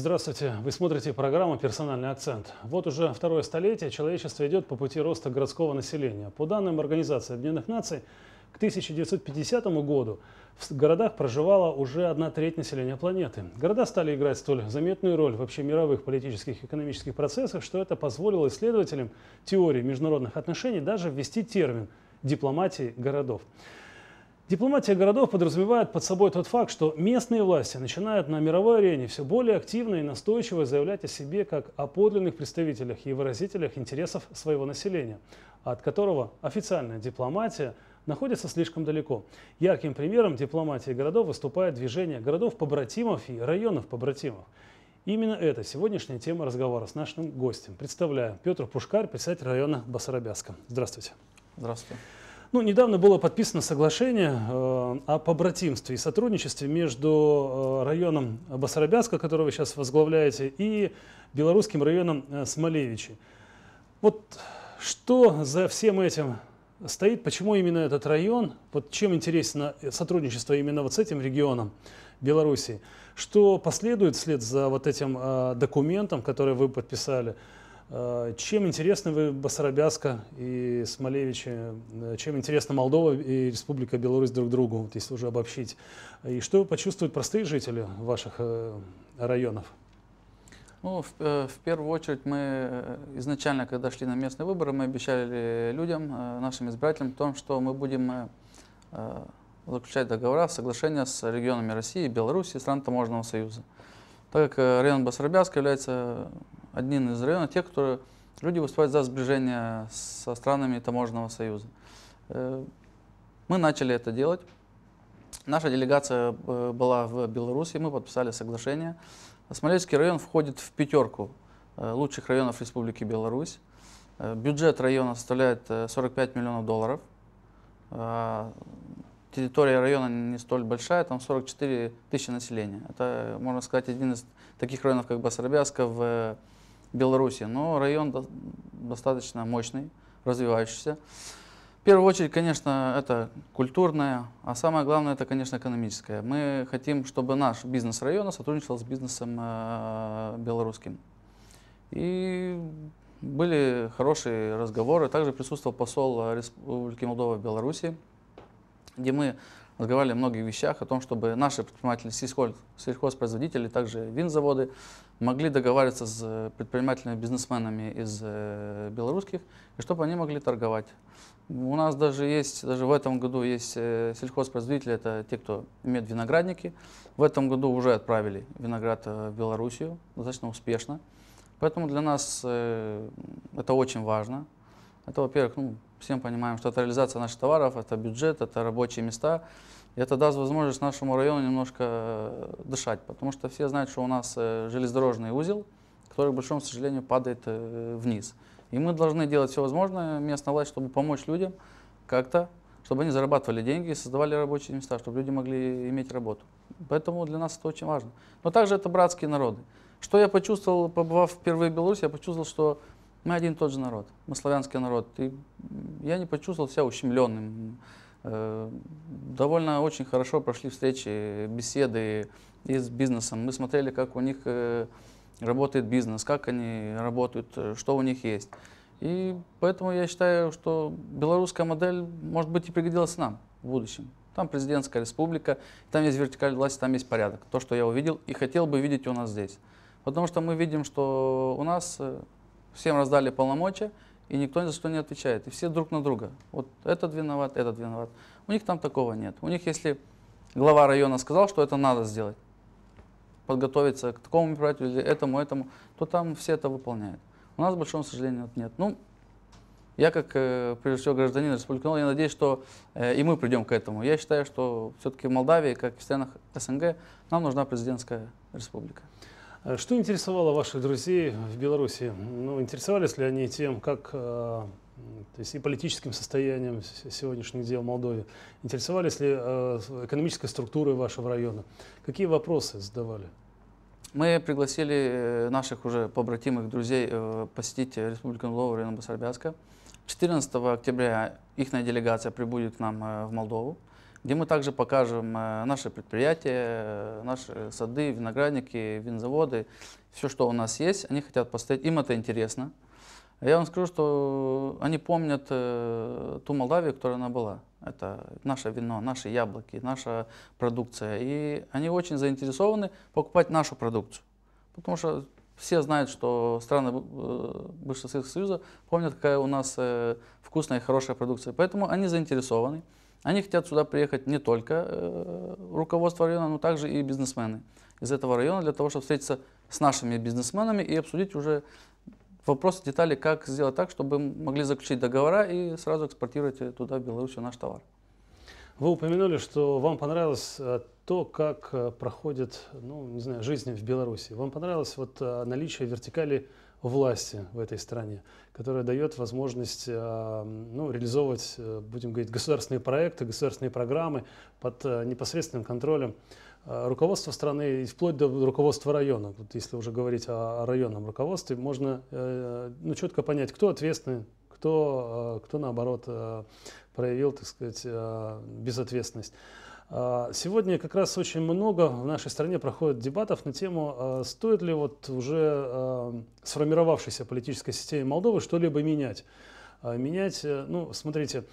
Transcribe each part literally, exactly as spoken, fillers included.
Здравствуйте! Вы смотрите программу «Персональный акцент». Вот уже второе столетие человечество идет по пути роста городского населения. По данным Организации Объединенных Наций, к тысяча девятьсот пятидесятому году в городах проживала уже одна треть населения планеты. Города стали играть столь заметную роль в общемировых политических и экономических процессах, что это позволило исследователям теории международных отношений даже ввести термин «дипломатии городов». Дипломатия городов подразумевает под собой тот факт, что местные власти начинают на мировой арене все более активно и настойчиво заявлять о себе как о подлинных представителях и выразителях интересов своего населения, от которого официальная дипломатия находится слишком далеко. Ярким примером дипломатии городов выступает движение городов-побратимов и районов-побратимов. Именно это сегодняшняя тема разговора с нашим гостем. Представляю, Петр Пушкарь, председатель района Басарабяска. Здравствуйте. Здравствуйте. Ну, недавно было подписано соглашение э, о побратимстве и сотрудничестве между э, районом Басарабяска, который вы сейчас возглавляете, и белорусским районом э, Смолевичи. Вот что за всем этим стоит, почему именно этот район, вот чем интересно сотрудничество именно вот с этим регионом Беларуси, что последует вслед за вот этим э, документом, который вы подписали. Чем интересны вы Басарабяска и Смолевичи, чем интересна Молдова и Республика Беларусь друг другу, вот если уже обобщить? И что почувствуют простые жители ваших районов? Ну, в, в первую очередь мы изначально, когда шли на местные выборы, мы обещали людям, нашим избирателям, о том, что мы будем заключать договора, соглашения с регионами России, Беларуси и стран Таможенного союза. Так как район Басарабяска является одним из районов, тех, которые люди выступают за сближение со странами Таможенного союза. Мы начали это делать. Наша делегация была в Беларуси, мы подписали соглашение. Смолевский район входит в пятерку лучших районов Республики Беларусь. Бюджет района составляет сорок пять миллионов долларов. Территория района не столь большая, там сорок четыре тысячи населения. Это, можно сказать, один из таких районов, как Басарабяска в Беларуси. Но район достаточно мощный, развивающийся. В первую очередь, конечно, это культурное, а самое главное, это, конечно, экономическое. Мы хотим, чтобы наш бизнес района сотрудничал с бизнесом э, белорусским. И были хорошие разговоры. Также присутствовал посол Республики Молдова в Беларуси, где мы разговаривали о многих вещах, о том, чтобы наши предприниматели, сельхоз, сельхозпроизводители, также винзаводы могли договариваться с предпринимателями, бизнесменами из э, белорусских, и чтобы они могли торговать. У нас даже есть, даже в этом году есть э, сельхозпроизводители, это те, кто имеет виноградники. В этом году уже отправили виноград в Белоруссию, достаточно успешно. Поэтому для нас э, это очень важно. Это, во-первых, ну, всем понимаем, что это реализация наших товаров, это бюджет, это рабочие места. И это даст возможность нашему району немножко дышать, потому что все знают, что у нас железнодорожный узел, который, к большому сожалению, падает вниз. И мы должны делать все возможное, местная власть, чтобы помочь людям как-то, чтобы они зарабатывали деньги и создавали рабочие места, чтобы люди могли иметь работу. Поэтому для нас это очень важно. Но также это братские народы. Что я почувствовал, побывав впервые в Беларуси, я почувствовал, что мы один и тот же народ, мы славянский народ. И я не почувствовал себя ущемленным. Довольно очень хорошо прошли встречи, беседы и с бизнесом. Мы смотрели, как у них работает бизнес, как они работают, что у них есть. И поэтому я считаю, что белорусская модель, может быть, и пригодилась нам в будущем. Там президентская республика, там есть вертикаль власти, там есть порядок. То, что я увидел и хотел бы видеть у нас здесь. Потому что мы видим, что у нас всем раздали полномочия, и никто ни за что не отвечает. И все друг на друга. Вот этот виноват, этот виноват. У них там такого нет. У них, если глава района сказал, что это надо сделать, подготовиться к такому мероприятию или этому, этому, то там все это выполняют. У нас, к большому сожалению, нет. Ну, я как, прежде всего, гражданин Республики Молдова, я надеюсь, что э, и мы придем к этому. Я считаю, что все-таки в Молдавии, как и в странах СНГ, нам нужна президентская республика. Что интересовало ваших друзей в Беларуси? Ну, интересовались ли они тем, как, то есть и политическим состоянием сегодняшних дел в Молдове? Интересовались ли экономической структурой вашего района? Какие вопросы задавали? Мы пригласили наших уже побратимых друзей посетить Республику Молдова, район Басарабяска. четырнадцатого октября их делегация прибудет к нам в Молдову, где мы также покажем наши предприятия, наши сады, виноградники, винзаводы, все, что у нас есть. Они хотят поставить, им это интересно. Я вам скажу, что они помнят ту Молдавию, которая она была. Это наше вино, наши яблоки, наша продукция. И они очень заинтересованы покупать нашу продукцию. Потому что все знают, что страны бывшего Советского Союза помнят, какая у нас вкусная и хорошая продукция. Поэтому они заинтересованы. Они хотят сюда приехать не только руководство района, но также и бизнесмены из этого района, для того, чтобы встретиться с нашими бизнесменами и обсудить уже вопросы, детали, как сделать так, чтобы могли заключить договора и сразу экспортировать туда, в Белоруссию, наш товар. Вы упомянули, что вам понравилось то, как проходит, ну, не знаю, жизнь в Беларуси. Вам понравилось вот наличие вертикали власти в этой стране, которая дает возможность, ну, реализовывать, будем говорить, государственные проекты, государственные программы под непосредственным контролем руководства страны и вплоть до руководства района. Вот если уже говорить о районном руководстве, можно, ну, четко понять, кто ответственный, кто, кто наоборот проявил, так сказать, безответственность. Сегодня как раз очень много в нашей стране проходит дебатов на тему, стоит ли вот уже сформировавшейся политической системе Молдовы что-либо менять. Менять, ну, смотрите,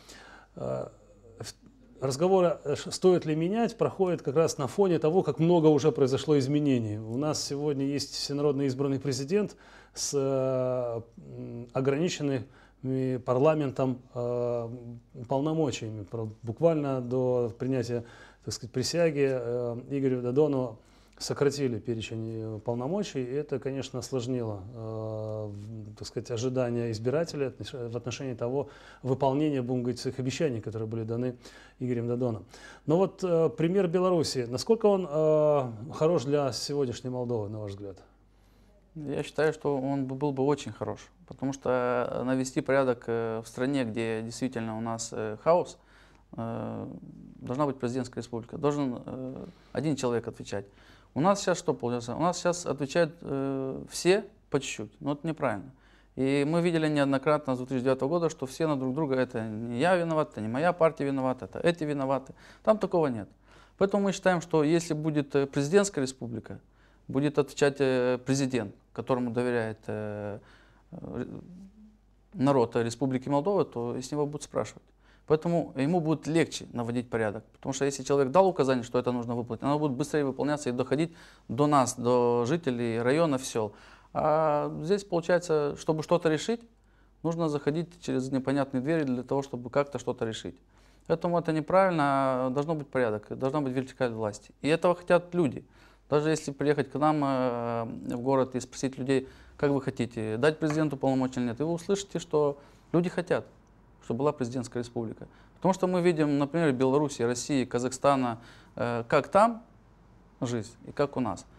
разговоры, стоит ли менять, проходит как раз на фоне того, как много уже произошло изменений. У нас сегодня есть всенародно избранный президент с ограниченными парламентом э, полномочиями. Буквально до принятия, так сказать, присяги э, Игорю Додону сократили перечень полномочий, и это, конечно, осложнило, э, так сказать, ожидания избирателя в отношении того выполнения, будем говорить, своих обещаний, которые были даны Игорем Додоном. Но вот э, пример Беларуси, насколько он э, хорош для сегодняшней Молдовы, на ваш взгляд? Я считаю, что он был бы очень хорош, потому что навести порядок в стране, где действительно у нас хаос, должна быть президентская республика, должен один человек отвечать. У нас сейчас что получается? У нас сейчас отвечают все по чуть-чуть, но это неправильно. И мы видели неоднократно с две тысячи девятого года, что все на друг друга, это не я виноват, это не моя партия виновата, это эти виноваты. Там такого нет. Поэтому мы считаем, что если будет президентская республика, будет отвечать президент, которому доверяет народ Республики Молдова, то с него будут спрашивать. Поэтому ему будет легче наводить порядок. Потому что если человек дал указание, что это нужно выполнить, оно будет быстрее выполняться и доходить до нас, до жителей районов, сел. А здесь, получается, чтобы что-то решить, нужно заходить через непонятные двери для того, чтобы как-то что-то решить. Поэтому это неправильно, должно быть порядок, должна быть вертикаль власти. И этого хотят люди. Даже если приехать к нам э, в город и спросить людей, как вы хотите, дать президенту полномочия или нет, и вы услышите, что люди хотят, чтобы была президентская республика. Потому что мы видим, например, Беларуси, России, Казахстана, э, как там жизнь и как у нас.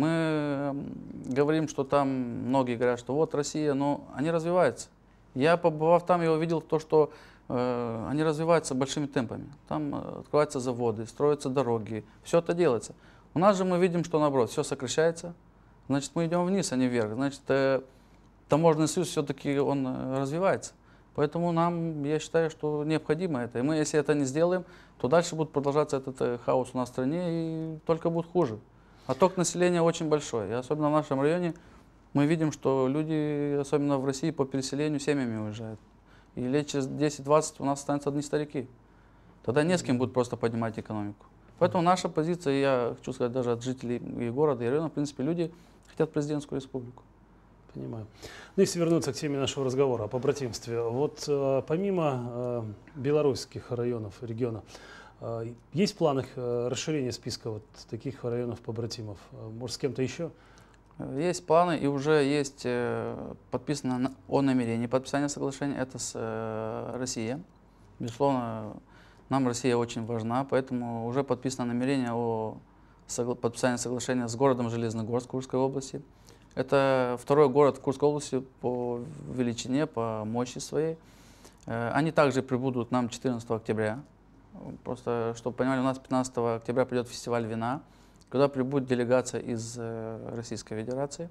Мы говорим, что там, многие говорят, что вот Россия, но они развиваются. Я, побывав там, я увидел то, что э, они развиваются большими темпами. Там э, открываются заводы, строятся дороги, все это делается. У нас же мы видим, что наоборот, все сокращается, значит, мы идем вниз, а не вверх. Значит, э, таможенный союз все-таки он э, развивается. Поэтому нам, я считаю, что необходимо это. И мы, если это не сделаем, то дальше будет продолжаться этот э, хаос у нас в стране, и только будет хуже. Отток населения очень большой. И особенно в нашем районе мы видим, что люди, особенно в России, по переселению семьями уезжают. И лет через десять-двадцать у нас останутся одни старики. Тогда не с кем будет просто поднимать экономику. Поэтому наша позиция, я хочу сказать, даже от жителей и города, и района, в принципе, люди хотят президентскую республику. Понимаю. Ну, если вернуться к теме нашего разговора о побратимстве, вот э, помимо э, белорусских районов, регионов, э, есть планы э, расширения списка вот таких районов-побратимов? Может, с кем-то еще? Есть планы, и уже есть э, подписано о намерении подписания соглашения, это с э, Россией. Безусловно, нам Россия очень важна, поэтому уже подписано намерение о согла подписании соглашения с городом Железногорск Курской области. Это второй город Курской области по величине, по мощи своей. Они также прибудут к нам четырнадцатого октября. Просто, чтобы понимали, у нас пятнадцатого октября придет фестиваль вина, куда прибудет делегация из Российской Федерации.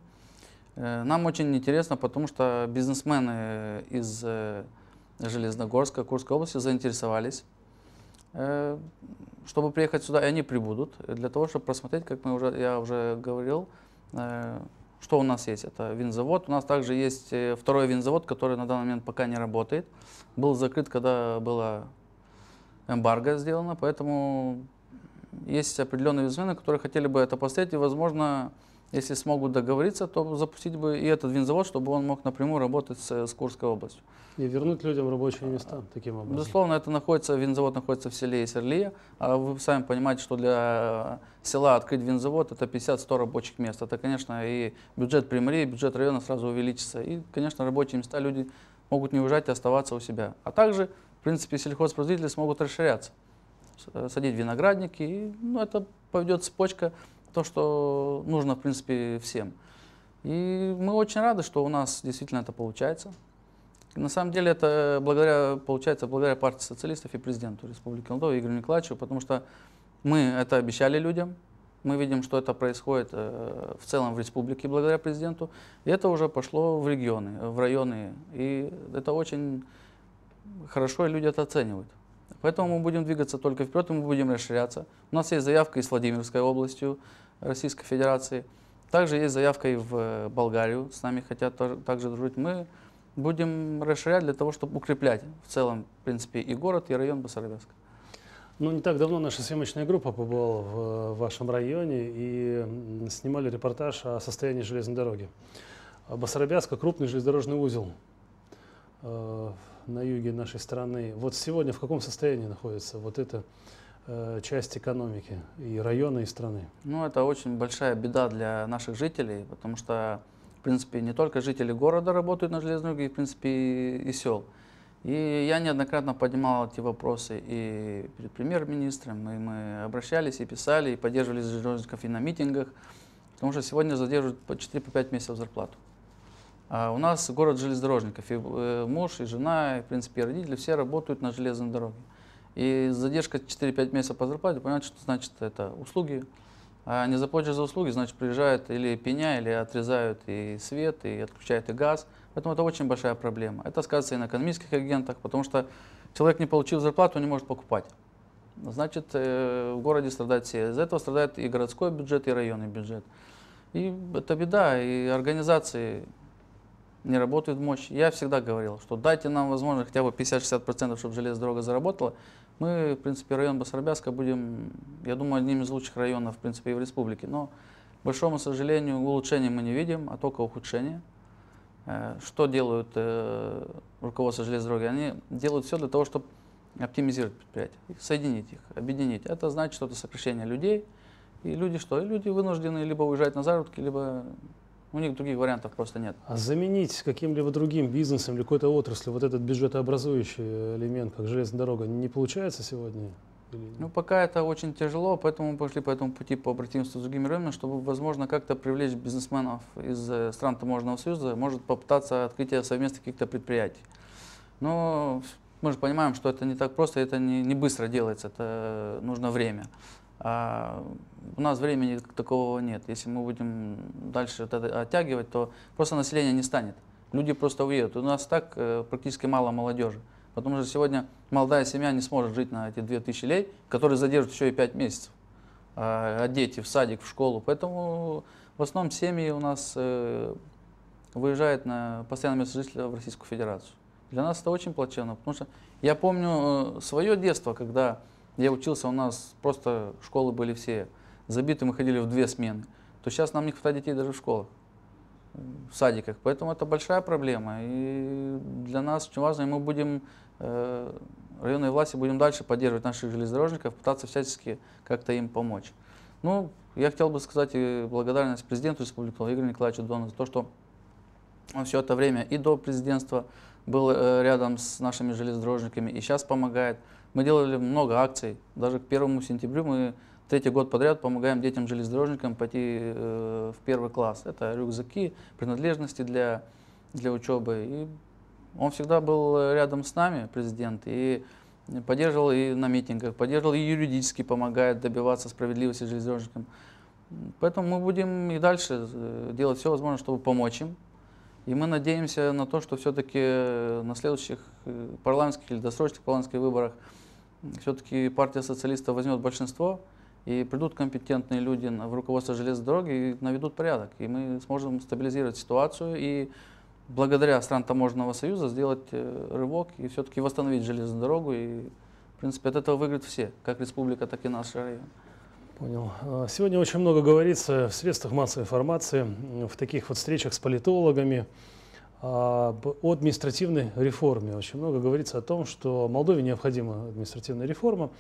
Нам очень интересно, потому что бизнесмены из Железногорска, Курской области заинтересовались э, чтобы приехать сюда, и они прибудут, для того, чтобы просмотреть, как мы уже, я уже говорил, э, что у нас есть. Это винзавод. У нас также есть э, второй винзавод, который на данный момент пока не работает. Был закрыт, когда была эмбарго сделано, поэтому есть определенные бизнесмены, которые хотели бы это посмотреть, и, возможно, если смогут договориться, то запустить бы и этот винзавод, чтобы он мог напрямую работать с, с Курской областью. И вернуть людям рабочие места таким образом. Безусловно, это находится, винзавод находится в селе Исерлия, а вы сами понимаете, что для села открыть винзавод это пятьдесят-сто рабочих мест. Это, конечно, и бюджет Приморья, и бюджет района сразу увеличится. И, конечно, рабочие места люди могут не уезжать и оставаться у себя. А также, в принципе, сельхозпроизводители смогут расширяться, садить виноградники, и ну, это поведет цепочка, то, что нужно, в принципе, всем. И мы очень рады, что у нас действительно это получается. На самом деле это благодаря, получается благодаря партии социалистов и президенту Республики Молдова Игорю Николаевичу, потому что мы это обещали людям, мы видим, что это происходит в целом в республике благодаря президенту, и это уже пошло в регионы, в районы, и это очень хорошо, и люди это оценивают. Поэтому мы будем двигаться только вперед, и мы будем расширяться. У нас есть заявка и с Владимирской областью Российской Федерации. Также есть заявка и в Болгарию, с нами хотят также дружить. Мы будем расширять для того, чтобы укреплять в целом, в принципе, и город, и район Басарабяска. Ну, не так давно наша съемочная группа побывала в вашем районе и снимали репортаж о состоянии железной дороги. Басарабяска — крупный железнодорожный узел э, на юге нашей страны. Вот сегодня в каком состоянии находится вот эта э, часть экономики и района, и страны? Ну, это очень большая беда для наших жителей, потому что, в принципе, не только жители города работают на железной дороге, в принципе, и, и сел. И я неоднократно поднимал эти вопросы и перед премьер-министром, и мы обращались, и писали, и поддерживали железнодорожников и на митингах, потому что сегодня задерживают по четыре-пять месяцев зарплату. А у нас город железнодорожников, и муж, и жена, и, в принципе, и родители, все работают на железной дороге. И задержка четыре-пять месяцев по зарплате, понимаете, что значит это услуги. А не заплатишь за услуги, значит, приезжают или пеня, или отрезают и свет, и отключают и газ. Поэтому это очень большая проблема. Это сказывается и на экономических агентах, потому что человек, не получив зарплату, не может покупать. Значит, в городе страдают все. Из-за этого страдает и городской бюджет, и районный бюджет. И это беда, и организации не работают в мощь. Я всегда говорил, что дайте нам возможность хотя бы пятьдесят-шестьдесят процентов, чтобы железная дорога заработала. Мы, в принципе, район Басарабяска будем, я думаю, одним из лучших районов, в принципе, и в республике. Но, к большому сожалению, улучшения мы не видим, а только ухудшения. Что делают э, руководство железной дороги? Они делают все для того, чтобы оптимизировать предприятия, соединить их, объединить. Это значит, что это сокращение людей. И люди что? И люди вынуждены либо уезжать на заработки, либо у них других вариантов просто нет. А заменить каким-либо другим бизнесом или какой-то отраслью вот этот бюджетообразующий элемент, как железная дорога, не получается сегодня? Ну, пока это очень тяжело, поэтому мы пошли по этому пути, по обратимству с другими районами, чтобы, возможно, как-то привлечь бизнесменов из стран Таможенного союза, может попытаться открытие совместных каких-то предприятий. Но мы же понимаем, что это не так просто, это не, не быстро делается, это нужно время. А у нас времени такого нет. Если мы будем дальше это оттягивать, то просто население не станет. Люди просто уедут. У нас так практически мало молодежи. Потому что сегодня молодая семья не сможет жить на эти две тысячи лей, которые задержат еще и пять месяцев. А дети в садик, в школу. Поэтому в основном семьи у нас э, выезжают на постоянное место жительства в Российскую Федерацию. Для нас это очень плачевно, потому что я помню э, свое детство, когда я учился, у нас просто школы были все забиты, мы ходили в две смены. То сейчас нам не хватает детей даже в школах, в садиках. Поэтому это большая проблема. И для нас очень важно, и мы будем, э, районные власти, будем дальше поддерживать наших железнодорожников, пытаться всячески как-то им помочь. Ну, я хотел бы сказать и благодарность президенту Республики Игорю Николаевичу Додону за то, что он все это время и до президентства был э, рядом с нашими железнодорожниками и сейчас помогает. Мы делали много акций. Даже к первому сентября мы третий год подряд помогаем детям-железнодорожникам пойти э, в первый класс. Это рюкзаки, принадлежности для, для учебы. И он всегда был рядом с нами, президент, и поддерживал и на митингах, поддерживал и юридически помогает добиваться справедливости железнодорожникам. Поэтому мы будем и дальше делать все возможное, чтобы помочь им. И мы надеемся на то, что все-таки на следующих парламентских или досрочных парламентских выборах все-таки партия социалистов возьмет большинство, и придут компетентные люди в руководство железной дороги и наведут порядок. И мы сможем стабилизировать ситуацию и благодаря странам таможенного союза сделать рывок и все-таки восстановить железную дорогу. И, в принципе, от этого выиграют все, как республика, так и наш район. Понял. Сегодня очень много говорится в средствах массовой информации, в таких вот встречах с политологами, об административной реформе. Очень много говорится о том, что Молдове необходима административная реформа.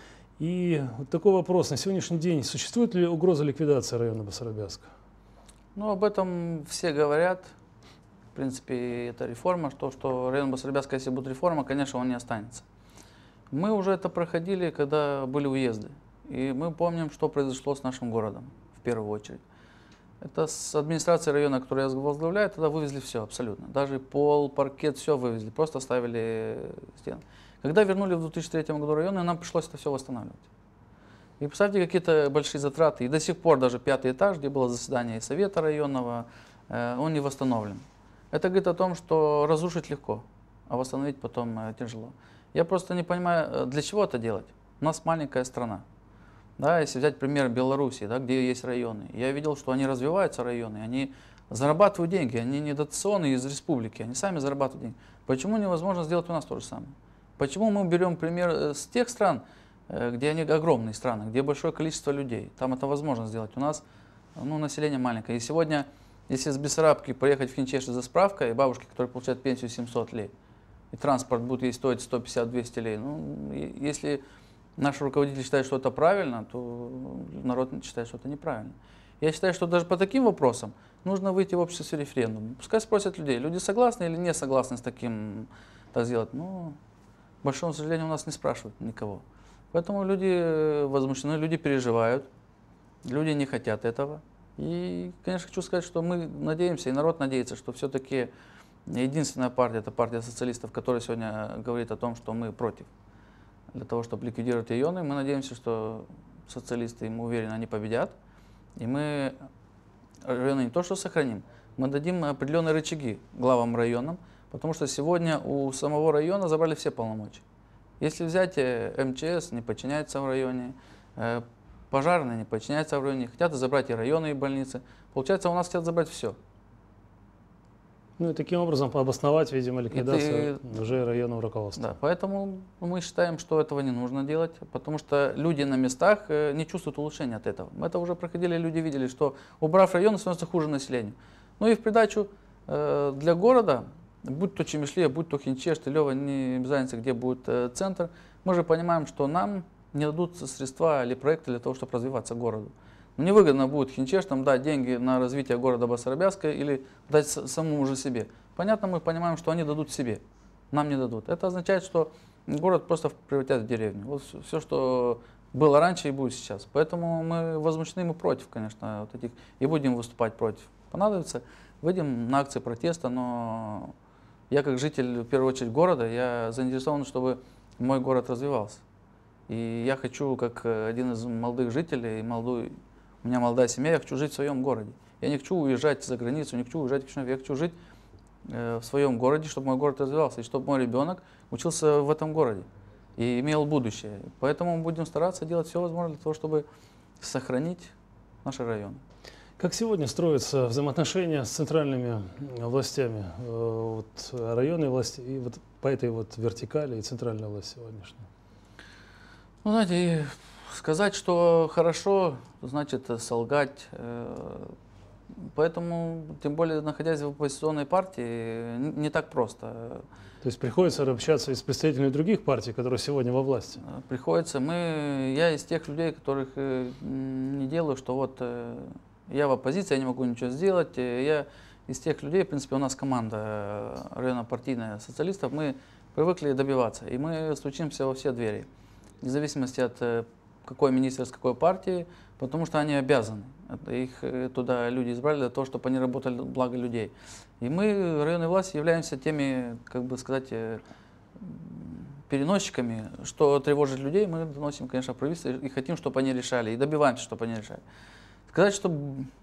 И вот такой вопрос. На сегодняшний день существует ли угроза ликвидации района Басаробяска? Ну, об этом все говорят. В принципе, это реформа. То, что район Басаробяска, если будет реформа, конечно, он не останется. Мы уже это проходили, когда были уезды. И мы помним, что произошло с нашим городом, в первую очередь. Это с администрацией района, которую я возглавляю, тогда вывезли все абсолютно. Даже пол, паркет, все вывезли, просто оставили стены. Когда вернули в две тысячи третьем году районы, нам пришлось это все восстанавливать. И представьте, какие-то большие затраты. И до сих пор даже пятый этаж, где было заседание совета районного, он не восстановлен. Это говорит о том, что разрушить легко, а восстановить потом тяжело. Я просто не понимаю, для чего это делать. У нас маленькая страна. Да, если взять пример Белоруссии, да, где есть районы, я видел, что они развиваются, районы, они зарабатывают деньги, они не дотационные из республики, они сами зарабатывают деньги. Почему невозможно сделать у нас то же самое? Почему мы берем пример с тех стран, где они огромные страны, где большое количество людей, там это возможно сделать. У нас ну, население маленькое. И сегодня, если с Бессарабки поехать в Хинчеши за справкой, бабушки, которые получают пенсию семьсот лей, и транспорт будет ей стоить сто пятьдесят — двести лей, ну, если наши руководители считают, что это правильно, то народ считает, что это неправильно. Я считаю, что даже по таким вопросам нужно выйти в общество референдум. Пускай спросят людей, люди согласны или не согласны с таким так сделать. Но, к большому сожалению, у нас не спрашивают никого. Поэтому люди возмущены, люди переживают, люди не хотят этого. И, конечно, хочу сказать, что мы надеемся, и народ надеется, что все-таки единственная партия, это партия социалистов, которая сегодня говорит о том, что мы против. Для того, чтобы ликвидировать районы, мы надеемся, что социалисты, мы уверены, они победят. И мы районы не то что сохраним, мы дадим определенные рычаги главам районам, потому что сегодня у самого района забрали все полномочия. Если взять эм че эс, не подчиняется в районе, пожарные не подчиняются в районе, хотят забрать и районы, и больницы. Получается, у нас хотят забрать все. Ну и таким образом обосновать, видимо, ликвидацию ты... уже районного руководства. Да, поэтому мы считаем, что этого не нужно делать, потому что люди на местах не чувствуют улучшения от этого. Мы это уже проходили, люди видели, что убрав районы, становится хуже населению. Ну и в придачу э, для города, будь то Чемишлия, будь то Хинчеш, Тылево, не без разницы, где будет э, центр, мы же понимаем, что нам не дадут средства или проекты для того, чтобы развиваться городу. Но невыгодно будет Хинчеш там дать деньги на развитие города Басаробяска или дать самому же себе. Понятно, мы понимаем, что они дадут себе, нам не дадут. Это означает, что город просто превратят в деревню. Вот все, что было раньше и будет сейчас. Поэтому мы возмущены, мы против, конечно, вот этих, и будем выступать против. Понадобится, выйдем на акции протеста, но я как житель, в первую очередь, города, я заинтересован, чтобы мой город развивался. И я хочу, как один из молодых жителей, молодой, у меня молодая семья, я хочу жить в своем городе. Я не хочу уезжать за границу, не хочу уезжать в Кишинев, я хочу жить э, в своем городе, чтобы мой город развивался, и чтобы мой ребенок учился в этом городе и имел будущее. Поэтому мы будем стараться делать все возможное для того, чтобы сохранить наши районы. Как сегодня строятся взаимоотношения с центральными властями, вот, районные власти и вот по этой вот вертикали и центральная власть сегодняшняя? Ну, знаете, сказать, что хорошо, значит солгать. Поэтому, тем более, находясь в оппозиционной партии, не так просто. То есть приходится общаться и с представителями других партий, которые сегодня во власти? Приходится. Мы, я из тех людей, которых не делаю, что вот я в оппозиции, я не могу ничего сделать. Я из тех людей, в принципе, у нас команда районно-партийная социалистов, мы привыкли добиваться. И мы стучимся во все двери, вне зависимости от какой министр, с какой партии, потому что они обязаны. Их туда люди избрали для того, чтобы они работали на благо людей. И мы, районные власти, являемся теми, как бы сказать, переносчиками, что тревожит людей, мы доносим, конечно, правительство и хотим, чтобы они решали, и добиваемся, чтобы они решали. Сказать, что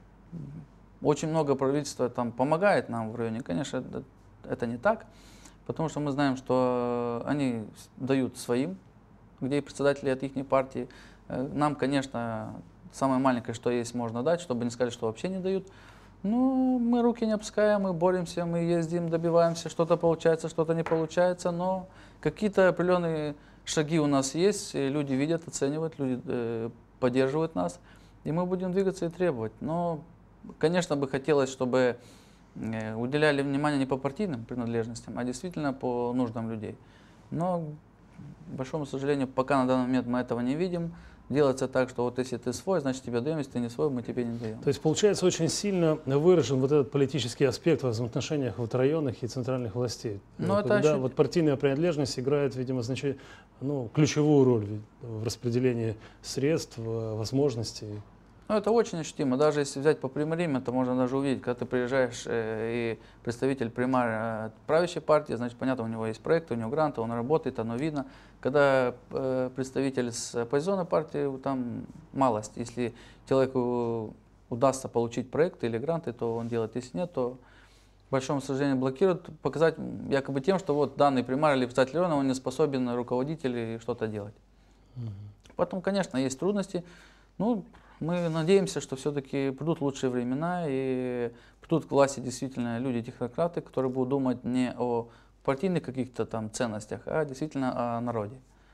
очень много правительства там помогает нам в районе, конечно, это не так, потому что мы знаем, что они дают своим, где и председатели от их партии. Нам, конечно, самое маленькое, что есть, можно дать, чтобы не сказали, что вообще не дают. Ну, мы руки не опускаем, мы боремся, мы ездим, добиваемся, что-то получается, что-то не получается, но какие-то определенные шаги у нас есть, люди видят, оценивают, люди э, поддерживают нас, и мы будем двигаться и требовать. Но, конечно, бы хотелось, чтобы э, уделяли внимание не по партийным принадлежностям, а действительно по нуждам людей. Но, к большому сожалению, пока на данный момент мы этого не видим. Делается так, что вот если ты свой, значит тебе даем, если ты не свой, мы тебе не даем. То есть, получается, очень сильно выражен вот этот политический аспект в взаимоотношениях вот районных и центральных властей. Но Когда это вот партийная принадлежность играет, видимо, значит, ну, ключевую роль в распределении средств, возможностей. Ну, это очень ощутимо. Даже если взять по примарим, это можно даже увидеть. Когда ты приезжаешь э, и представитель примария от правящей партии, значит, понятно, у него есть проект, у него гранты, он работает, оно видно. Когда э, представитель с оппозиционной партии, там малость. Если человеку удастся получить проект или гранты, то он делает. Если нет, то, к большому сожалению, блокируют, показать якобы тем, что вот данный примар или представитель района, он не способен руководить или что-то делать. Угу. Поэтому, конечно, есть трудности. Ну, мы надеемся, что все-таки придут лучшие времена и придут к власти действительно люди-технократы, которые будут думать не о партийных каких-то там ценностях, а действительно о народе.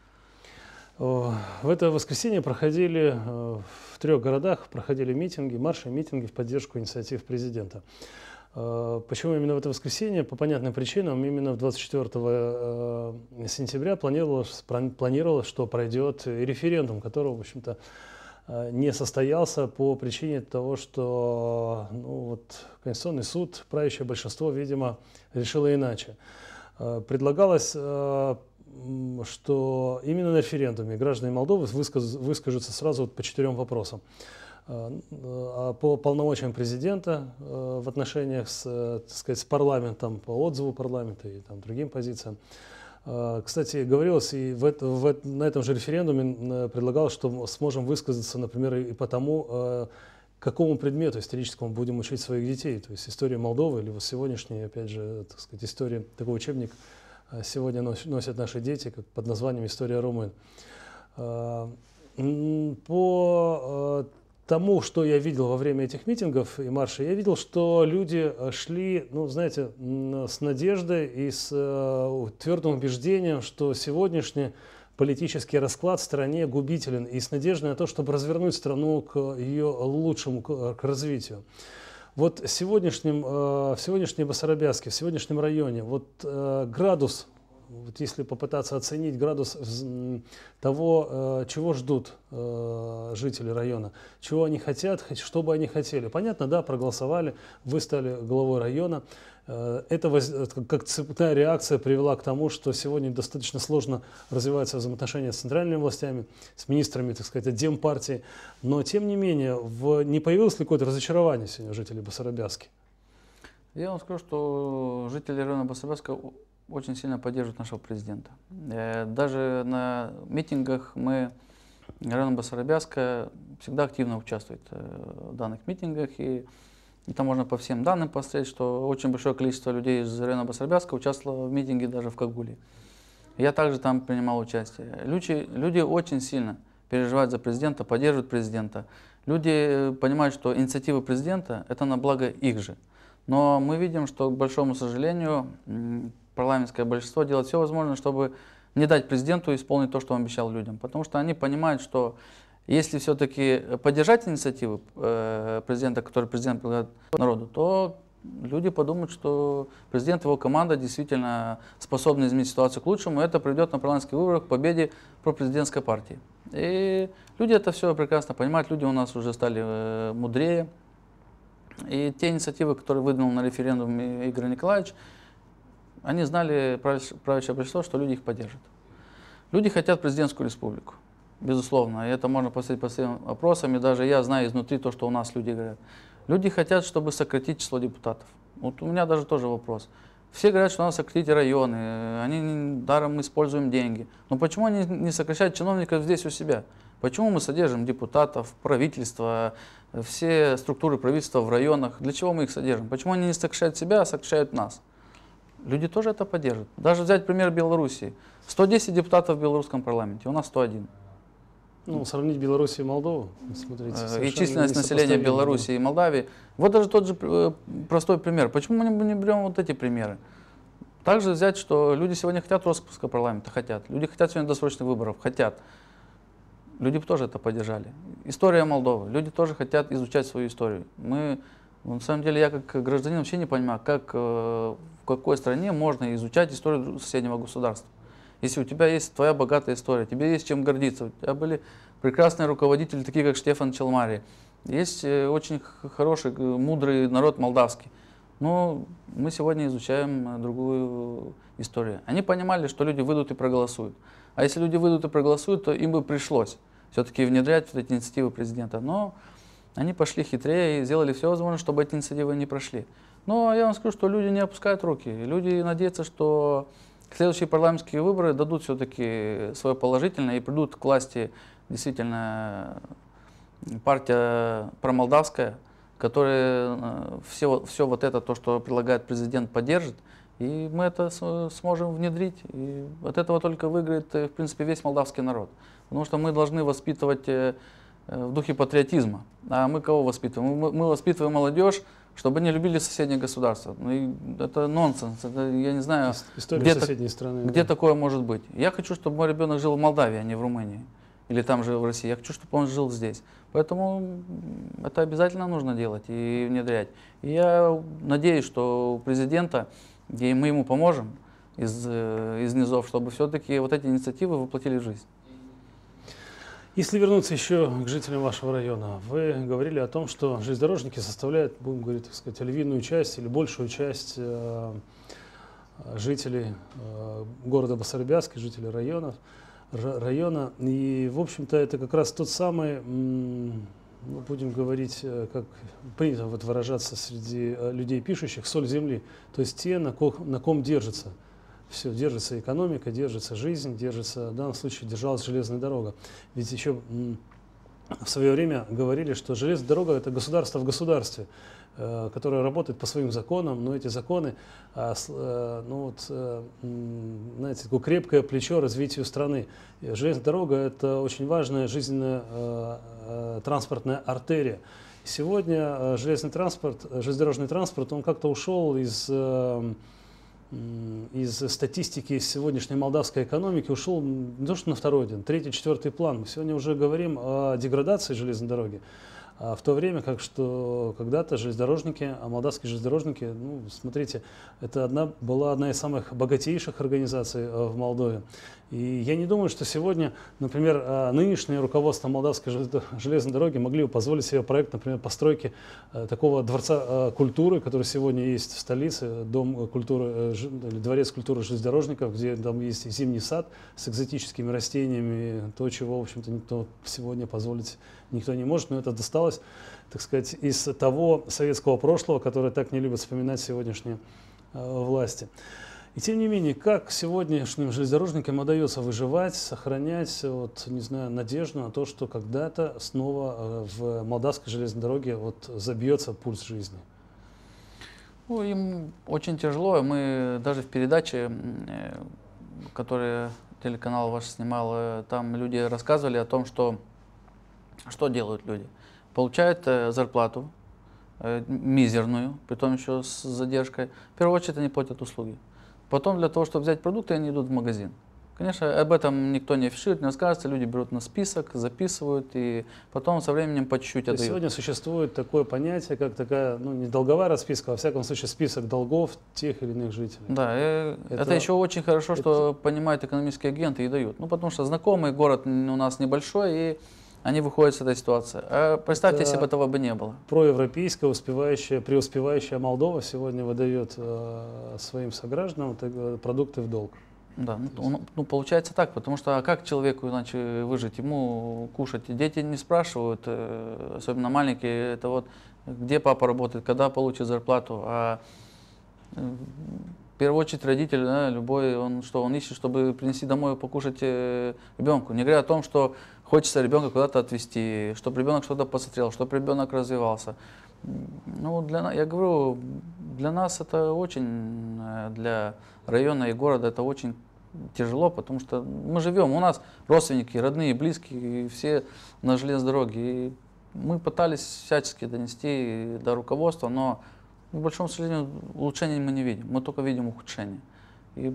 В это воскресенье проходили в трех городах проходили митинги, марши, митинги в поддержку инициатив президента. Почему именно в это воскресенье? По понятным причинам, именно двадцать четвёртого сентября планировалось, планировалось, что пройдет референдум, которого, в общем-то, не состоялся по причине того, что ну, вот, Конституционный суд, правящее большинство, видимо, решило иначе. Предлагалось, что именно на референдуме граждане Молдовы высказ, выскажутся сразу вот по четырем вопросам. По полномочиям президента в отношениях с, так сказать, с парламентом, по отзыву парламента и там, другим позициям. Кстати, говорилось, и в это, в это, на этом же референдуме предлагалось, что сможем высказаться, например, и по тому, какому предмету историческому будем учить своих детей. То есть история Молдовы или вот сегодняшняя, опять же, так сказать, история, такой учебник сегодня носят наши дети, как под названием «История румын». По тому, что я видел во время этих митингов и маршей, я видел, что люди шли, ну, знаете, с надеждой и с э, твердым убеждением, что сегодняшний политический расклад в стране губителен, и с надеждой на то, чтобы развернуть страну к ее лучшему, к, к развитию. Вот в сегодняшнем, э, в сегодняшней Басарабяске, в сегодняшнем районе, вот э, градус, вот если попытаться оценить градус того, чего ждут жители района, чего они хотят, что бы они хотели. Понятно, да, проголосовали, вы стали главой района. Это как цепная реакция привела к тому, что сегодня достаточно сложно развиваются взаимоотношения с центральными властями, с министрами, так сказать, от демпартии. Но, тем не менее, в... не появилось ли какое-то разочарование сегодня у жителей Басарабяски? Я вам скажу, что жители района Басарабяска очень сильно поддерживают нашего президента. Даже на митингах мы, район Басарабяска, всегда активно участвует в данных митингах. И, и там можно по всем данным посмотреть, что очень большое количество людей из района Басарабяска участвовало в митинге даже в Кагуле. Я также там принимал участие. Люди, люди очень сильно переживают за президента, поддерживают президента. Люди понимают, что инициатива президента – это на благо их же. Но мы видим, что, к большому сожалению, парламентское большинство делает все возможное, чтобы не дать президенту исполнить то, что он обещал людям. Потому что они понимают, что если все-таки поддержать инициативу э, президента, который президент предлагает народу, то люди подумают, что президент и его команда действительно способны изменить ситуацию к лучшему, и это приведет на парламентских выборах к победе пропрезидентской партии. И люди это все прекрасно понимают, люди у нас уже стали э, мудрее. И те инициативы, которые выдвинул на референдуме Игорь Николаевич, они знали, правящее большинство, что люди их поддержат. Люди хотят президентскую республику, безусловно. И это можно поставить по своим вопросам. И даже я знаю изнутри то, что у нас люди говорят. Люди хотят, чтобы сократить число депутатов. Вот у меня даже тоже вопрос. Все говорят, что надо сократить районы, они даром используем деньги. Но почему они не сокращают чиновников здесь у себя? Почему мы содержим депутатов, правительство, все структуры правительства в районах? Для чего мы их содержим? Почему они не сокращают себя, а сокращают нас? люди тоже это поддержат. Даже взять пример Белоруссии. сто десять депутатов в белорусском парламенте, у нас сто один. Ну, сравнить Белоруссию и Молдову, смотрите, и численность населения Белоруссии и Молдавии. Вот даже тот же простой пример. Почему мы не берем вот эти примеры? Также взять, что люди сегодня хотят распуска парламента, хотят. Люди хотят сегодня досрочных выборов, хотят. Люди бы тоже это поддержали. История Молдовы. Люди тоже хотят изучать свою историю. Мы, на самом деле, я как гражданин вообще не понимаю, как, в какой стране можно изучать историю соседнего государства. Если у тебя есть твоя богатая история, тебе есть чем гордиться, у тебя были прекрасные руководители, такие как Штефан Челмари, есть очень хороший, мудрый народ молдавский. Но мы сегодня изучаем другую историю. Они понимали, что люди выйдут и проголосуют. А если люди выйдут и проголосуют, то им бы пришлось все-таки внедрять вот эти инициативы президента. Но они пошли хитрее и сделали все возможное, чтобы эти инициативы не прошли. Но я вам скажу, что люди не опускают руки. Люди надеются, что следующие парламентские выборы дадут все-таки свое положительное и придут к власти действительно партия промолдавская, которая все, все вот это, то, что предлагает президент, поддержит. И мы это сможем внедрить. И от этого только выиграет, в принципе, весь молдавский народ. Потому что мы должны воспитывать в духе патриотизма. А мы кого воспитываем? Мы, мы воспитываем молодежь, чтобы они любили соседние государства. Ну, и это нонсенс. Это, я не знаю, история соседней страны, где да. такое может быть. Я хочу, чтобы мой ребенок жил в Молдавии, а не в Румынии. Или там же в России. Я хочу, чтобы он жил здесь. Поэтому это обязательно нужно делать и внедрять. И я надеюсь, что у президента, и мы ему поможем из, из низов, чтобы все-таки вот эти инициативы воплотили в жизнь. Если вернуться еще к жителям вашего района, вы говорили о том, что железнодорожники составляют, будем говорить, так сказать, львиную часть или большую часть э, жителей э, города Басарбяска, жителей района, района. И, в общем-то, это как раз тот самый, ну, будем говорить, как принято вот выражаться среди людей пишущих, соль земли, то есть те, на ком, на ком держится. Все, держится экономика, держится жизнь, держится, в данном случае держалась железная дорога. Ведь еще в свое время говорили, что железная дорога – это государство в государстве, э, которое работает по своим законам, но эти законы, э, э, ну вот, э, знаете, такое крепкое плечо развитию страны. Железная дорога – это очень важная жизненная э, э, транспортная артерия. Сегодня э, железный транспорт, железнодорожный транспорт, он как-то ушел из… Э, из статистики сегодняшней молдавской экономики ушел не то что на второй день, третий, четвертый план. Мы сегодня уже говорим о деградации железной дороги, а в то время как что когда-то железнодорожники, а молдавские железнодорожники, ну, смотрите, это одна, была одна из самых богатейших организаций в Молдове. И я не думаю, что сегодня, например, нынешнее руководство молдавской железной дороги могли бы позволить себе проект, например, постройки такого дворца культуры, который сегодня есть в столице, дом культуры, дворец культуры железнодорожников, где там есть зимний сад с экзотическими растениями, то, чего, в общем-то, никто сегодня позволить никто не может, но это досталось, так сказать, из того советского прошлого, которое так не любят вспоминать сегодняшние власти. И тем не менее, как сегодняшним железнодорожникам удается выживать, сохранять, вот, не знаю, надежду на то, что когда-то снова в молдавской железной дороге вот забьется пульс жизни? Ну, им очень тяжело. Мы даже в передаче, которую телеканал ваш снимал, там люди рассказывали о том, что, что делают люди. Получают зарплату мизерную, притом еще с задержкой. В первую очередь они платят услуги. Потом для того, чтобы взять продукты, они идут в магазин. Конечно, об этом никто не афиширует, не рассказывается, люди берут на список, записывают и потом со временем по чуть-чуть отдают. Сегодня существует такое понятие, как такая, ну не долговая расписка, а во всяком случае список долгов тех или иных жителей. Да, это, это еще очень хорошо, это... что понимают экономические агенты и дают. Ну потому что знакомый город у нас небольшой, и они выходят с этой ситуации. А представьте, это если бы этого бы не было. Проевропейская, успевающая, преуспевающая Молдова сегодня выдает э, своим согражданам продукты в долг. Да, ну, ну получается так, потому что а как человеку иначе выжить, ему кушать? Дети не спрашивают, э, особенно маленькие, это вот где папа работает, когда получит зарплату, а э, в первую очередь родитель, да, любой, он что, он ищет, чтобы принести домой покушать э, ребенку, не говоря о том, что хочется ребенка куда-то отвезти, чтобы ребенок что-то посмотрел, чтобы ребенок развивался. Ну, для, я говорю, для нас это очень, для района и города это очень тяжело, потому что мы живем, у нас родственники, родные, близкие, все на железной дороге. И мы пытались всячески донести до руководства, но, к большому сожалению, улучшений мы не видим, мы только видим ухудшение. И,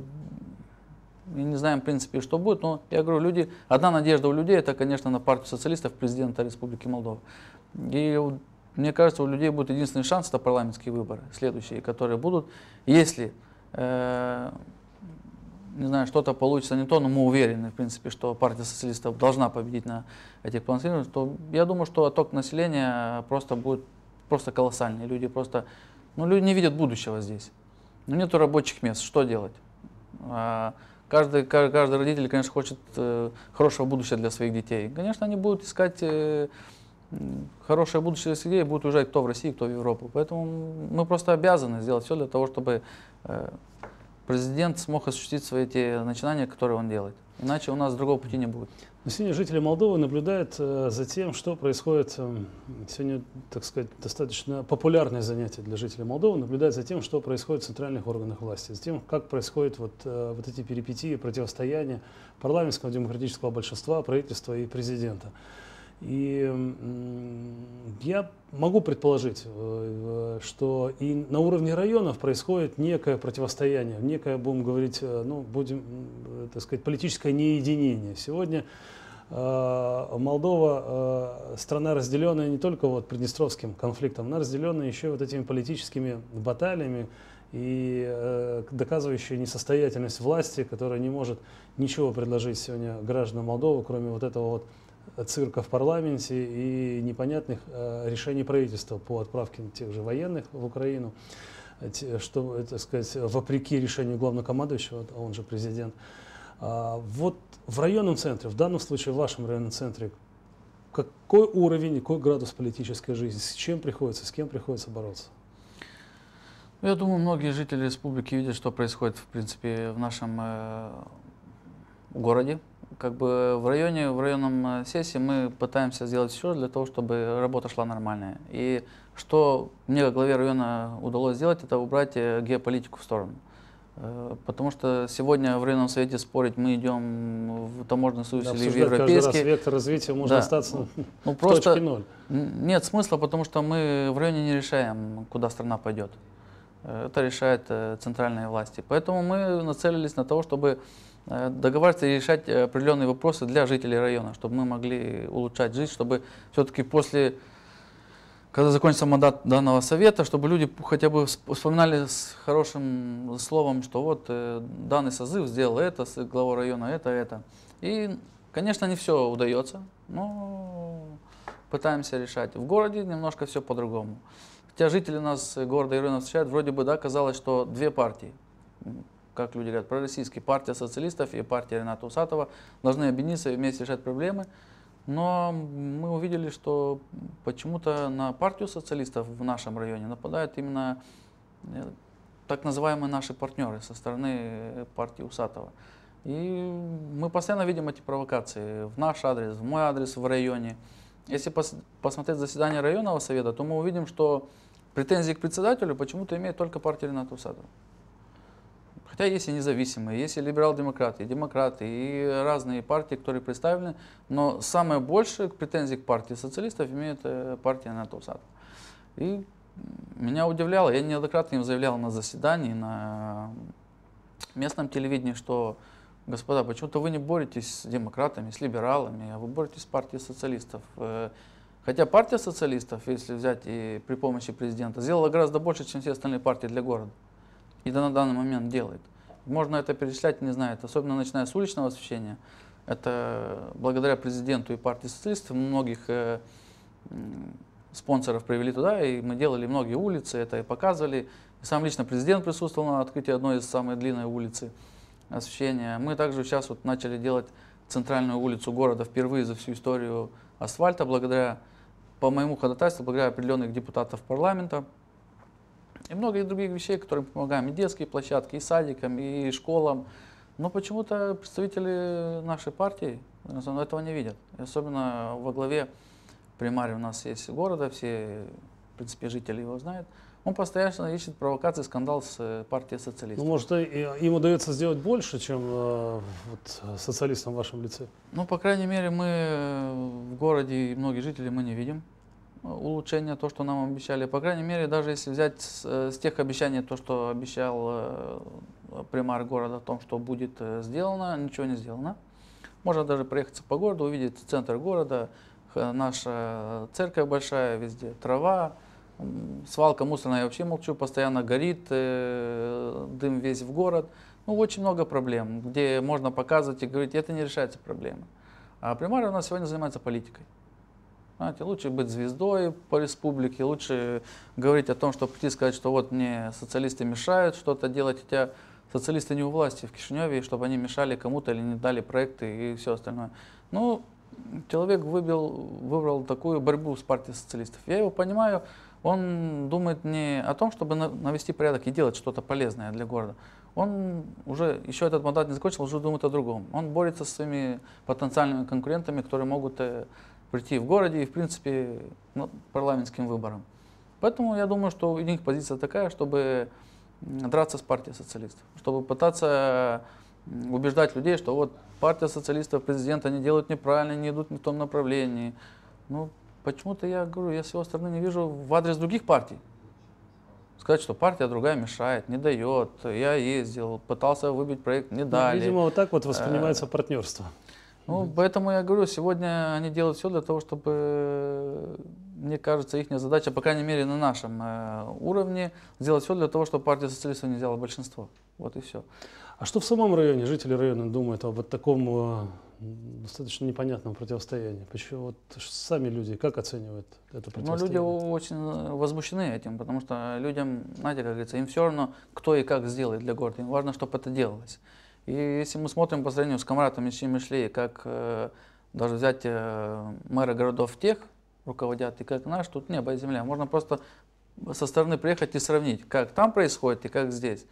и не знаем, в принципе, что будет, но я говорю, люди, одна надежда у людей, это, конечно, на партию социалистов, президента Республики Молдова. И мне кажется, у людей будет единственный шанс, это парламентские выборы, следующие, которые будут, если э, не знаю, что-то получится не то, но мы уверены, в принципе, что партия социалистов должна победить на этих планах, то я думаю, что отток населения просто будет просто колоссальный. Люди просто, ну, люди не видят будущего здесь. Ну, нету рабочих мест, что делать? А, каждый, каждый родитель, конечно, хочет э, хорошего будущего для своих детей. Конечно, они будут искать э, хорошее будущее для своих детей, будут уезжать кто в Россию, кто в Европу. Поэтому мы просто обязаны сделать все для того, чтобы э, президент смог осуществить свои те начинания, которые он делает. Иначе у нас другого пути не будет. Но сегодня жители Молдовы наблюдают э, за тем, что происходит, э, сегодня, так сказать, достаточно популярное занятие для жителей Молдовы, наблюдают за тем, что происходит в центральных органах власти, за тем, как происходят вот, э, вот эти перипетии, противостояния парламентского демократического большинства, правительства и президента. И э, я могу предположить, э, что и на уровне районов происходит некое противостояние, некое, будем говорить, э, ну, будем, э, так сказать, политическое неединение. Сегодня э, Молдова э, страна, разделенная не только вот Приднестровским конфликтом, она разделена еще вот этими политическими баталиями и э, доказывающая несостоятельность власти, которая не может ничего предложить сегодня гражданам Молдовы, кроме вот этого вот цирка в парламенте и непонятных э, решений правительства по отправке тех же военных в Украину, что, так сказать, вопреки решению главнокомандующего, он же президент. А, вот в районном центре, в данном случае в вашем районном центре, какой уровень, какой градус политической жизни, с чем приходится, с кем приходится бороться? Я думаю, многие жители республики видят, что происходит, в принципе, в нашем э, городе. Как бы в районе, в районном сессии мы пытаемся сделать все для того, чтобы работа шла нормальная. И что мне, как главе района, удалось сделать, это убрать геополитику в сторону. Потому что сегодня в районном совете спорить мы идем в таможенный союз да, или в европейский. Каждый раз вектор развития может да. остаться ну, в просто точке ноль. Нет смысла, потому что мы в районе не решаем, куда страна пойдет. Это решает центральные власти. Поэтому мы нацелились на то, чтобы договариваться и решать определенные вопросы для жителей района, чтобы мы могли улучшать жизнь, чтобы все-таки после, когда закончится мандат данного совета, чтобы люди хотя бы вспоминали с хорошим словом, что вот данный созыв сделал это, глава района это, это. И, конечно, не все удается, но пытаемся решать. В городе немножко все по-другому. Хотя жители нас, города и района встречают, вроде бы, да, казалось, что две партии, как люди говорят, пророссийские, партия социалистов и партия Рената Усатова должны объединиться и вместе решать проблемы. Но мы увидели, что почему-то на партию социалистов в нашем районе нападают именно так называемые наши партнеры со стороны партии Усатова. И мы постоянно видим эти провокации в наш адрес, в мой адрес в районе. Если пос посмотреть заседание районного совета, то мы увидим, что претензии к председателю почему-то имеет только партия Рената Усатова. Хотя есть и независимые, есть и либерал-демократы, и демократы, и разные партии, которые представлены, но самое большее претензий к партии социалистов имеет партия Рената Усатова. И меня удивляло, я неоднократно им заявлял на заседании, на местном телевидении, что, господа, почему-то вы не боретесь с демократами, с либералами, а вы боретесь с партией социалистов. Хотя партия социалистов, если взять и при помощи президента, сделала гораздо больше, чем все остальные партии для города. И на данный момент делает. Можно это перечислять, не знаю, особенно начиная с уличного освещения. Это благодаря президенту и партии социалистов многих э, спонсоров привели туда, и мы делали многие улицы, это и показывали. И сам лично президент присутствовал на открытии одной из самой длинной улицы освещения. Мы также сейчас вот начали делать центральную улицу города впервые за всю историю асфальта, благодаря, по моему ходатайству, благодаря определенных депутатов парламента. И много других вещей, которым помогаем, и детские площадки, и садикам, и школам. Но почему-то представители нашей партии этого не видят. И особенно во главе примаре у нас есть города, все принципе, жители его знают. Он постоянно ищет провокации, скандал с э, партией социалистов. Ну, может, и- им удается сделать больше, чем э, вот, социалистам в вашем лице? Ну, по крайней мере, мы э, в городе и многие жители мы не видим э, улучшения, то, что нам обещали. По крайней мере, даже если взять с, э, с тех обещаний, то, что обещал э, примар города о том, что будет э, сделано, ничего не сделано. Можно даже проехаться по городу, увидеть центр города, х- наша церковь большая, везде трава, м, свалка мусорная, я вообще молчу, постоянно горит, э, дым весь в город. Ну, очень много проблем, где можно показывать и говорить, это не решается проблема. А примар у нас сегодня занимается политикой. Знаете, лучше быть звездой по республике, лучше говорить о том, что прийти и сказать, что вот мне социалисты мешают что-то делать, хотя социалисты не у власти в Кишиневе, и чтобы они мешали кому-то или не дали проекты и все остальное. Ну, человек выбил, выбрал такую борьбу с партией социалистов. Я его понимаю, он думает не о том, чтобы на- навести порядок и делать что-то полезное для города. Он уже, еще этот мандат не закончил, уже думает о другом. Он борется со своими потенциальными конкурентами, которые могут э, прийти в городе и, в принципе, ну, парламентским выборам. Поэтому я думаю, что у них позиция такая, чтобы м, драться с партией социалистов, чтобы пытаться м, убеждать людей, что вот партия социалистов, президент, они делают неправильно, не идут не в том направлении. Ну, почему-то я говорю, я с его стороны не вижу в адрес других партий. Сказать, что партия другая мешает, не дает. Я ездил, пытался выбить проект, не Ну, дали. видимо, вот так вот воспринимается партнерство. Ну, поэтому я говорю, сегодня они делают все для того, чтобы, мне кажется, их задача, по крайней мере, на нашем э, уровне, сделать все для того, чтобы партия социалистов не взяла большинство. Вот и все. А что в самом районе, жители района думают об вот таком э, достаточно непонятном противостоянии? Почему вот ш- сами люди как оценивают это Но люди противостояние? очень возмущены этим, потому что людям, знаете, как говорится, им все равно, кто и как сделает для города. Им важно, чтобы это делалось. И если мы смотрим по сравнению с Камаратом и Мишлей, как э, даже взять э, мэра городов тех руководят, и как наш, тут небо и земля. Можно просто со стороны приехать и сравнить, как там происходит и как здесь.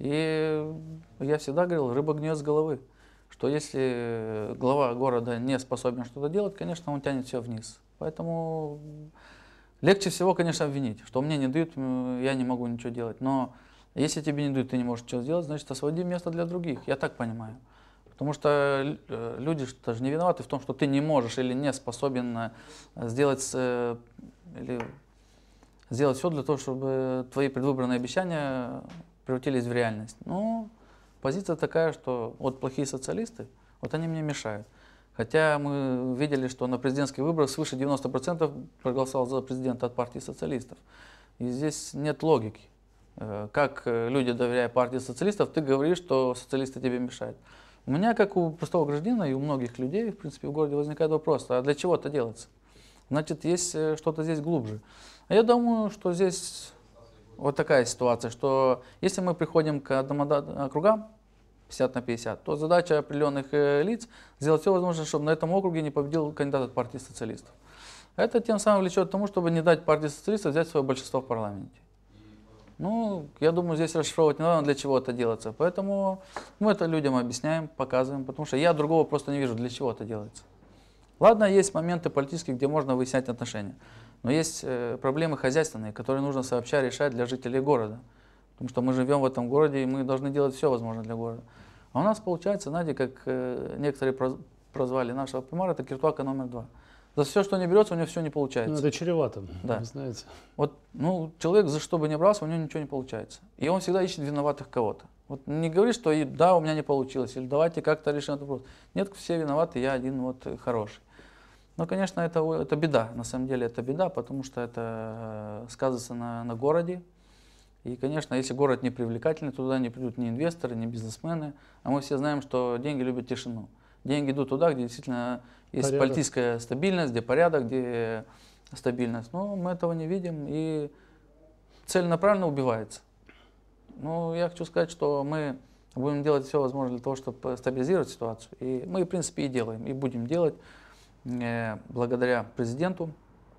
И я всегда говорил, рыба гниет с головы. Что если глава города не способен что-то делать, конечно, он тянет все вниз. Поэтому легче всего, конечно, обвинить, что мне не дают, м, я не могу ничего делать. Но если тебе не дают, ты не можешь ничего сделать, значит, освободи место для других. Я так понимаю. Потому что э, люди ж даже не виноваты в том, что ты не можешь или не способен э, сделать, э, или сделать все для того, чтобы твои предвыборные обещания превратились в реальность. Ну, позиция такая, что вот плохие социалисты, вот они мне мешают. Хотя мы видели, что на президентских выборах свыше девяноста процентов проголосовал за президента от партии социалистов. И здесь нет логики. Э, Как э, люди, доверяя партии социалистов, ты говоришь, что социалисты тебе мешают. У меня, как у простого гражданина и у многих людей, в принципе, в городе возникает вопрос, а для чего это делается? Значит, есть э, что-то здесь глубже. А я думаю, что здесь вот такая ситуация, что если мы приходим к одномандатным округам, пятьдесят на пятьдесят, то задача определенных э, лиц сделать все возможное, чтобы на этом округе не победил кандидат от партии социалистов. Это тем самым влечет к тому, чтобы не дать партии социалистов взять свое большинство в парламенте. Ну, я думаю, здесь расшифровывать не надо, для чего это делается. Поэтому мы это людям объясняем, показываем, потому что я другого просто не вижу, для чего это делается. Ладно, есть моменты политические, где можно выяснять отношения, но есть э, проблемы хозяйственные, которые нужно сообща решать для жителей города. Потому что мы живем в этом городе, и мы должны делать все возможное для города. А у нас получается, знаете, как э, некоторые проз- прозвали нашего примара, это киртуака номер два. За все, что не берется, у него все не получается. Ну, это чревато, Да. вы знаете. Вот, ну, человек за что бы ни брался, у него ничего не получается. И он всегда ищет виноватых кого-то. Вот не говори, что и, да, у меня не получилось, или давайте как-то решим этот вопрос. Нет, все виноваты, я один вот э, хороший. Но, конечно, это, о- это беда, на самом деле это беда, потому что это э, сказывается на, на городе. И, конечно, если город не привлекательный, туда не придут ни инвесторы, ни бизнесмены. А мы все знаем, что деньги любят тишину. Деньги идут туда, где действительно есть Порядок. политическая стабильность, где порядок, где стабильность. Но мы этого не видим, и целенаправленно убивается. Ну, я хочу сказать, что мы будем делать все возможное для того, чтобы стабилизировать ситуацию. И мы, в принципе, и делаем, и будем делать э, благодаря президенту.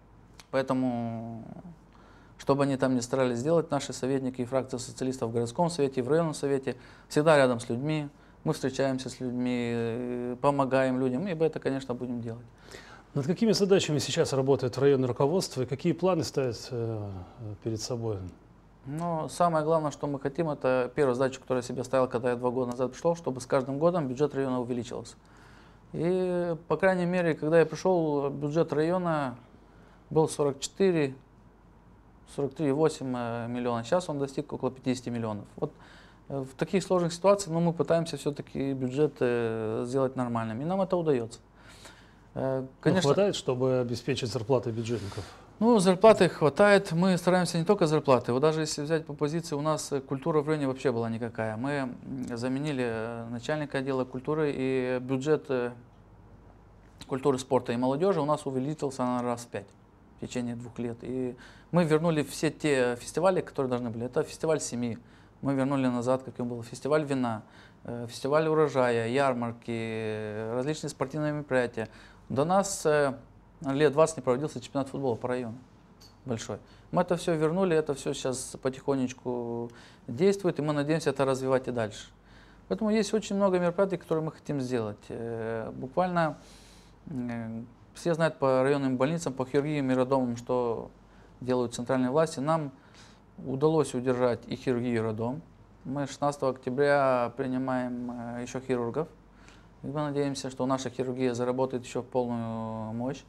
Поэтому, что бы они там ни старались сделать, наши советники и фракция социалистов в городском совете, и в районном совете, всегда рядом с людьми. Мы встречаемся с людьми, э, помогаем людям, и мы это, конечно, будем делать. Над какими задачами сейчас работает районное руководство и какие планы ставят э, перед собой? Но самое главное, что мы хотим, это первая задача, которую я себе ставил, когда я два года назад пришел, чтобы с каждым годом бюджет района увеличивался. И, по крайней мере, когда я пришел, бюджет района был сорок четыре сорок три и восемь миллиона. Сейчас он достиг около пятидесяти миллионов. Вот в таких сложных ситуациях, ну, мы пытаемся все-таки бюджет сделать нормальным. И нам это удается. Конечно, ну, хватает, чтобы обеспечить зарплаты бюджетников? Ну, зарплаты хватает. Мы стараемся не только зарплаты. Вот даже если взять по позиции, у нас культура в районе вообще была никакая. Мы заменили начальника отдела культуры, и бюджет культуры, спорта и молодежи у нас увеличился на раз в пять в течение двух лет. И мы вернули все те фестивали, которые должны были. Это фестиваль семьи. Мы вернули назад, как и был, фестиваль вина, фестиваль урожая, ярмарки, различные спортивные мероприятия. До нас лет двадцать не проводился чемпионат футбола по району большой. Мы это все вернули, это все сейчас потихонечку действует, и мы надеемся это развивать и дальше. Поэтому есть очень много мероприятий, которые мы хотим сделать. Буквально все знают по районным больницам, по хирургии и роддомам, что делают центральные власти. Нам удалось удержать и хирургию, и роддом. Мы шестнадцатого октября принимаем еще хирургов. И мы надеемся, что наша хирургия заработает еще в полную мощь.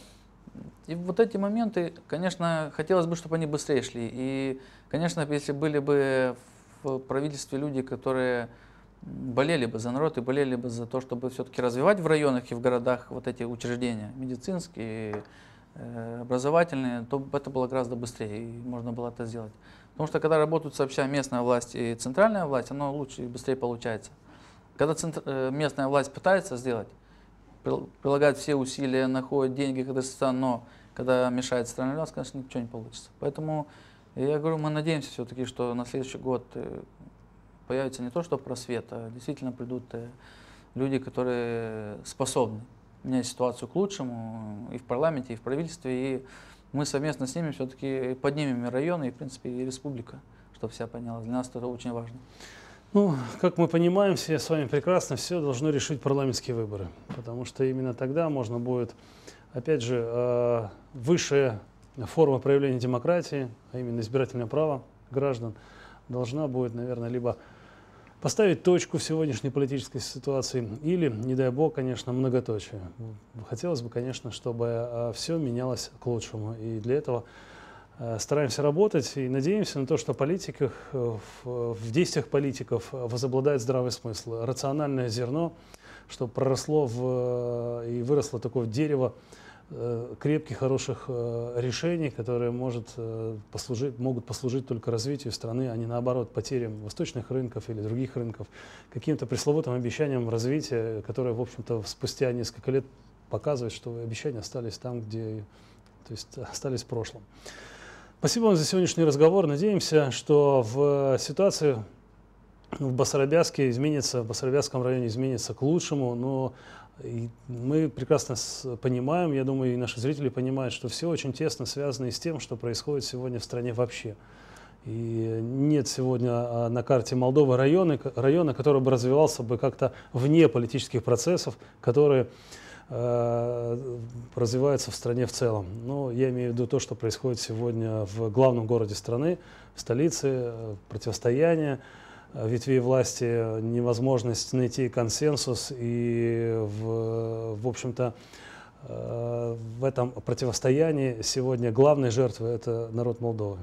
И вот эти моменты, конечно, хотелось бы, чтобы они быстрее шли. И, конечно, если были бы в правительстве люди, которые болели бы за народ и болели бы за то, чтобы все-таки развивать в районах и в городах вот эти учреждения, медицинские, образовательные, то это было гораздо быстрее, и можно было это сделать. Потому что когда работают сообща местная власть и центральная власть, оно лучше и быстрее получается. Когда центр, местная власть пытается сделать, прилагает все усилия, находит деньги, когда, но когда мешает центральная власть, конечно, ничего не получится. Поэтому я говорю, мы надеемся все-таки, что на следующий год появится не то, что просвет, а действительно придут люди, которые способны менять ситуацию к лучшему и в парламенте, и в правительстве, и мы совместно с ними все-таки поднимем и районы, и, в принципе, и республика, чтобы вся поняла. Для нас это очень важно. Ну, как мы понимаем, все с вами прекрасно, все должно решить парламентские выборы, потому что именно тогда можно будет, опять же, высшая форма проявления демократии, а именно избирательное право граждан, должна будет, наверное, либо поставить точку в сегодняшней политической ситуации или, не дай бог, конечно, многоточие. Хотелось бы, конечно, чтобы все менялось к лучшему, и для этого стараемся работать и надеемся на то, что политиках, в, в действиях политиков возобладает здравый смысл, рациональное зерно, чтобы проросло в, и выросло такое дерево крепких, хороших решений, которые может послужить, могут послужить только развитию страны, а не наоборот потерям восточных рынков или других рынков, каким-то пресловутым обещаниям развития, которые, в общем-то, спустя несколько лет показывают, что обещания остались там, где, то есть остались в прошлом. Спасибо вам за сегодняшний разговор. Надеемся, что в ситуации в Басарабяске изменится, в Басарабясском районе изменится к лучшему, но мы прекрасно понимаем, я думаю, и наши зрители понимают, что все очень тесно связано и с тем, что происходит сегодня в стране вообще. И нет сегодня на карте Молдовы района, района, который бы развивался бы как-то вне политических процессов, которые развивается в стране в целом. Но я имею в виду то, что происходит сегодня в главном городе страны, в столице, противостояние ветвей власти, невозможность найти консенсус, и, в, в общем-то, в этом противостоянии сегодня главной жертвой – это народ Молдовы.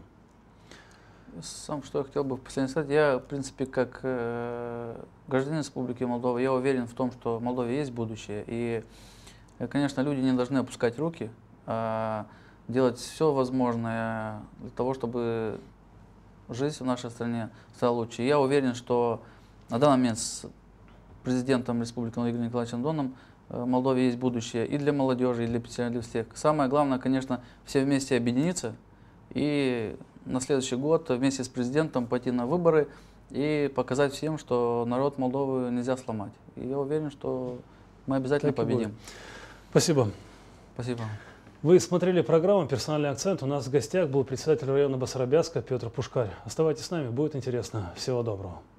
Сам, что я хотел бы в последнем сказать, я, в принципе, как э, гражданин Республики Молдова, я уверен в том, что в Молдове есть будущее. И, конечно, люди не должны опускать руки, а делать все возможное для того, чтобы жизнь в нашей стране стала лучше. И я уверен, что на данный момент с президентом Республики Игорем Николаевичем Доном в Молдове есть будущее и для молодежи, и для пенсионеров, для всех. Самое главное, конечно, все вместе объединиться и на следующий год вместе с президентом пойти на выборы и показать всем, что народ Молдовы нельзя сломать. И я уверен, что мы обязательно так победим. Спасибо. Спасибо. Вы смотрели программу «Персональный акцент». У нас в гостях был председатель района Басарабяска Петр Пушкарь. Оставайтесь с нами, будет интересно. Всего доброго.